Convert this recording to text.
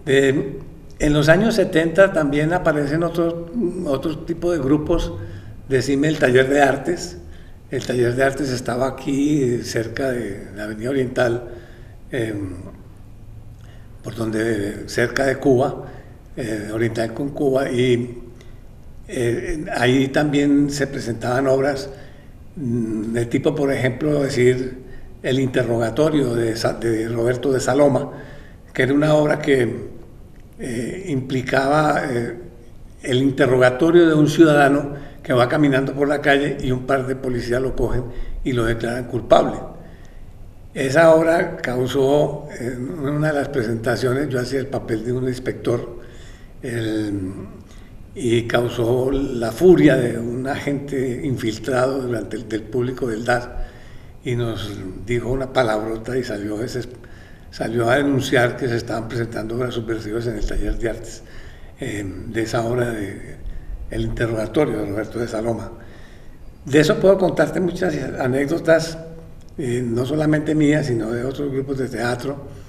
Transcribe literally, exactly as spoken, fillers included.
De, en los años setenta también aparecen otros otros tipos de grupos. Decime el taller de artes. El taller de artes estaba aquí cerca de la Avenida Oriental, eh, por donde, cerca de Cuba, eh, Oriental con Cuba, y eh, ahí también se presentaban obras mm, de tipo, por ejemplo, decir, El interrogatorio de, de Roberto de Saloma, que era una obra que eh, implicaba eh, el interrogatorio de un ciudadano que va caminando por la calle y un par de policías lo cogen y lo declaran culpable. Esa obra causó, en una de las presentaciones, yo hacía el papel de un inspector, el, y causó la furia de un agente infiltrado durante el, del público del D A S, y nos dijo una palabrota y salió, ese, salió a denunciar que se estaban presentando obras subversivas en el taller de artes, eh, de esa obra de El interrogatorio de Roberto de Saloma. De eso puedo contarte muchas anécdotas, eh, no solamente mías, sino de otros grupos de teatro.